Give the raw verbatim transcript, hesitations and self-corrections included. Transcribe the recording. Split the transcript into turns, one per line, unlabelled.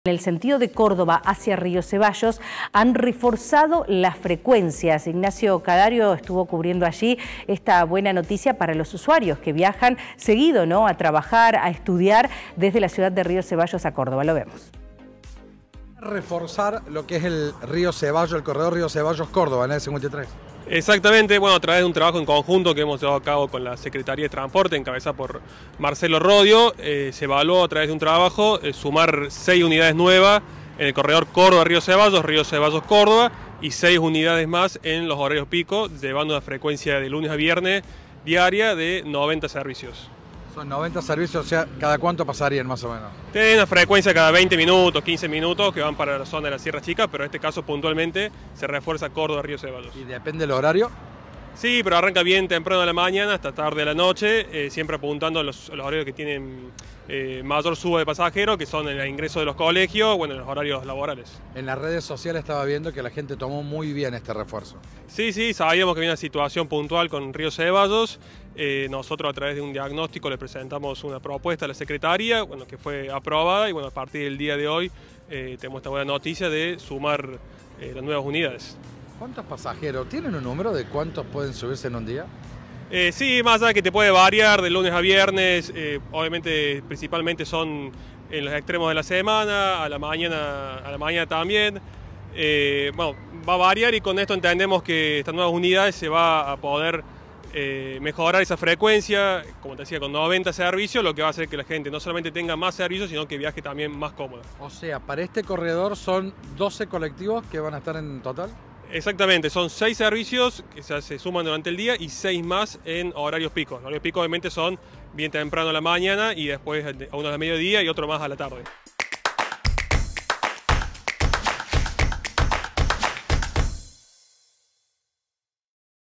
En el sentido de Córdoba hacia Río Ceballos han reforzado las frecuencias. Ignacio Cadario estuvo cubriendo allí esta buena noticia para los usuarios que viajan seguido, ¿no?, a trabajar, a estudiar desde la ciudad de Río Ceballos a Córdoba. Lo vemos.
Reforzar lo que es el Río Ceballos, el corredor Río Ceballos-Córdoba en el cincuenta y tres.
Exactamente, bueno, a través de un trabajo en conjunto que hemos llevado a cabo con la Secretaría de Transporte, encabezada por Marcelo Rodio, eh, se evaluó a través de un trabajo eh, sumar seis unidades nuevas en el corredor Córdoba-Río Ceballos, Río Ceballos-Córdoba, y seis unidades más en los horarios pico, llevando una frecuencia de lunes a viernes diaria de noventa servicios.
Son noventa servicios, o sea, ¿cada cuánto pasarían más o menos?
Tienen una frecuencia cada veinte minutos, quince minutos que van para la zona de la Sierra Chica, pero en este caso puntualmente se refuerza Córdoba-Río Ceballos.
¿Y depende del horario?
Sí, pero arranca bien temprano de la mañana hasta tarde de la noche, eh, siempre apuntando a los, a los horarios que tienen eh, mayor suba de pasajeros, que son el ingreso de los colegios, bueno, los horarios laborales.
En las redes sociales estaba viendo que la gente tomó muy bien este refuerzo.
Sí, sí, sabíamos que había una situación puntual con Río Ceballos. Eh, nosotros a través de un diagnóstico le presentamos una propuesta a la Secretaría, bueno, que fue aprobada, y bueno, a partir del día de hoy eh, tenemos esta buena noticia de sumar eh, las nuevas unidades.
¿Cuántos pasajeros? ¿Tienen un número de cuántos pueden subirse en un día?
Eh, sí, más allá de que te puede variar de lunes a viernes, eh, obviamente principalmente son en los extremos de la semana, a la mañana, a la mañana también. Eh, bueno, va a variar, y con esto entendemos que estas nuevas unidades se va a poder eh, mejorar esa frecuencia, como te decía, con noventa servicios, lo que va a hacer que la gente no solamente tenga más servicios, sino que viaje también más cómoda.
O sea, para este corredor son doce colectivos que van a estar en total.
Exactamente, son seis servicios que se, se suman durante el día y seis más en horarios picos. Los horarios picos obviamente son bien temprano a la mañana y después a uno a mediodía y otro más a la tarde.